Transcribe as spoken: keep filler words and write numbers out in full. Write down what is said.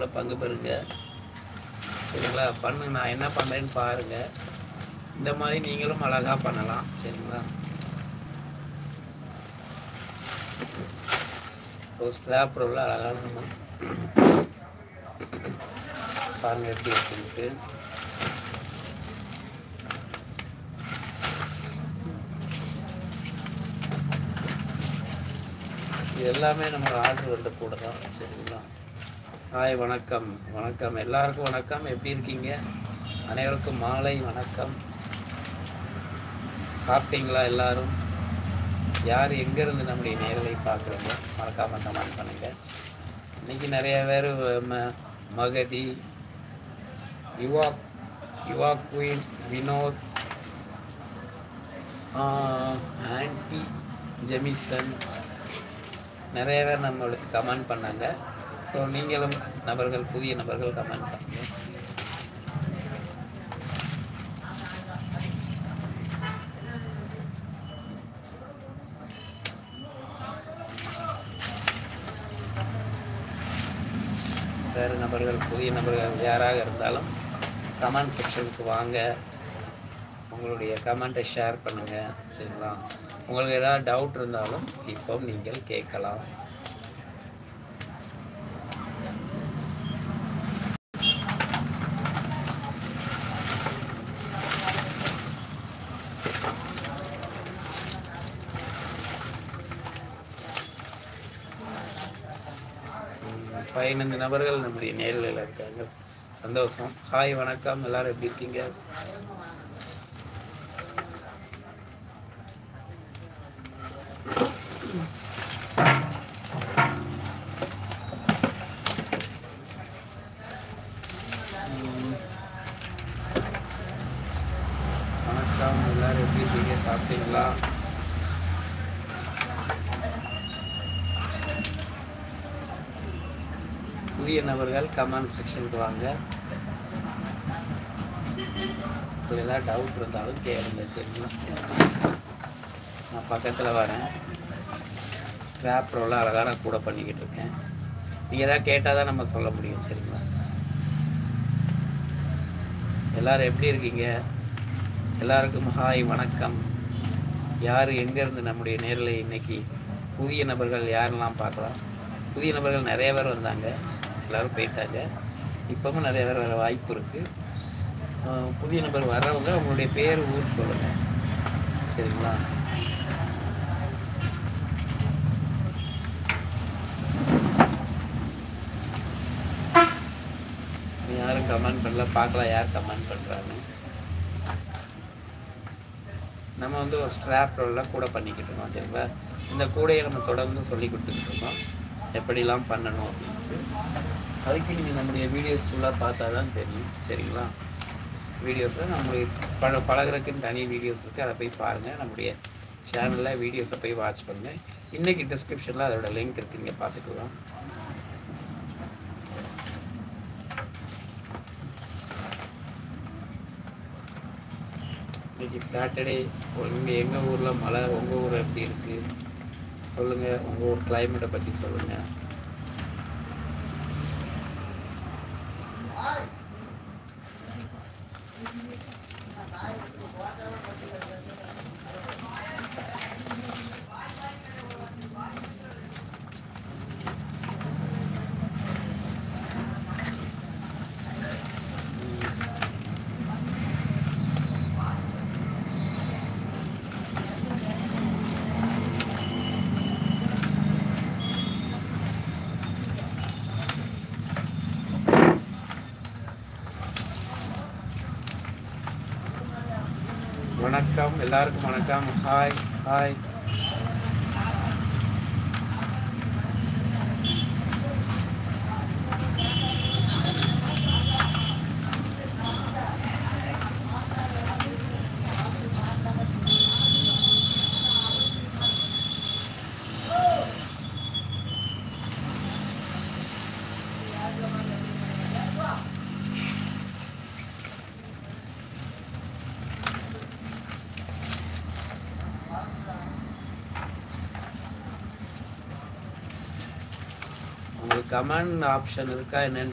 லைவ்ல பங்கு பெறுங்க. சரிங்களா? பண்ணு, நான் என்ன பண்ணுறேன்னு பாருங்கள். இந்த மாதிரி நீங்களும் அழகாக பண்ணலாம். சரிங்களா? ஒரு ஸ்கிராப் ரோலில் அழகான நம்ம பாருங்கள் எப்படி இருக்குன்ட்டு. இது எல்லாமே நம்ம ஆர்டர் வந்து கூட தான். சரிங்களா? ஹாய், வணக்கம். வணக்கம் எல்லாருக்கும் வணக்கம். எப்படி இருக்கீங்க? அனைவருக்கும் மாலை வணக்கம். சாப்பிட்டீங்களா எல்லாரும்? யார் எங்கேருந்து நம்முடைய நேரலை பார்க்குறீங்க மறக்காமல் கமெண்ட் பண்ணுங்கள். இன்றைக்கி நிறைய பேர் ம Magathi, Yuva Yuva queen, Vinod, Andy Jemison, நிறைய பேர் நம்மளுக்கு கமெண்ட் பண்ணாங்க. ஸோ நீங்களும் நபர்கள், புதிய நபர்கள் கமெண்ட் பண்ணுங்கள். வேறு நபர்கள், புதிய நபர்கள் யாராக இருந்தாலும் கமெண்ட் செக்ஷனுக்கு வாங்க, உங்களுடைய கமெண்ட்டை ஷேர் பண்ணுங்கள். சரிங்களா? உங்களுக்கு ஏதாவது டவுட் இருந்தாலும் இப்போ நீங்கள் கேட்கலாம். பதினைந்து நபர்கள் நம்முடைய நேரில் இருக்காங்க. சந்தோஷம். ஹாய், வணக்கம். எல்லாரும் எப்படி இருக்கீங்க? வணக்கம், எல்லாரும் எப்படி இருக்கீங்க? சாப்பிட்டீங்களா? புதிய நபர்கள் கமெண்ட் செக்ஷனுக்கு வாங்க. இப்போ ஏதாவது டவுட் இருந்தாலும் கேளுங்க. சரிங்களா? நான் பக்கத்தில் வரேன். ஸ்கிராப் ரோலில் அழகாக கூட பண்ணிக்கிட்டு இருக்கேன். நீங்கள் எதாவது கேட்டால் தான் நம்ம சொல்ல முடியும். சரிங்களா? எல்லோரும் எப்படி இருக்கீங்க? எல்லாருக்கும் ஹாய், வணக்கம். யார் எங்கேருந்து நம்முடைய நேரில் இன்னைக்கு புதிய நபர்கள் யாரெல்லாம் பார்க்கலாம்? புதிய நபர்கள் நிறைய பேர் வந்தாங்க, எல்லோரும் போயிட்டாங்க. இப்போவும் நிறைய பேர் வர வாய்ப்பு இருக்குது. புதிய நபர் வர்றவங்க உங்களுடைய பேர், ஊர் சொல்லுங்கள். சரிங்களா? யாரும் கமெண்ட் பண்ணல, பார்க்கலாம் யார் கமெண்ட் பண்ணுறாங்க. நம்ம வந்து ஒரு ஸ்ட்ராப் ரோல்லாம் கூட பண்ணிக்கிட்டு இருக்கோம். சரிங்களா? இந்த கூடையை நம்ம தொடர்ந்து சொல்லி கொடுத்துக்கிட்டு இருக்கோம், எப்படிலாம் பண்ணணும் அப்படின்ட்டு. அதுக்கு நீங்கள் நம்முடைய வீடியோஸ் ஃபுல்லாக பார்த்தா தான் தெரியும். சரிங்களா? வீடியோஸில் நம்முடைய பழ பழகிறதுக்குன்னு தனி வீடியோஸ் இருக்குது, அதை போய் பாருங்கள். நம்முடைய சேனலில் வீடியோஸை போய் வாட்ச் பண்ணுங்கள். இன்றைக்கி டிஸ்கிரிப்ஷனில் அதோட லிங்க் இருக்குது, நீங்கள் பார்த்துக்கலாம். இன்றைக்கி சாட்டர்டே. இங்கே எங்கள் ஊரில் மழை, உங்கள் ஊர் எப்படி இருக்குது சொல்லுங்கள். உங்கள் ஊர் கிளைமேட்டை பற்றி சொல்லுங்கள். வணக்கம், எல்லாருக்கும் வணக்கம். Hi hi. உங்களுக்கு கமெண்ட் ஆப்ஷன் இருக்கா என்னன்னு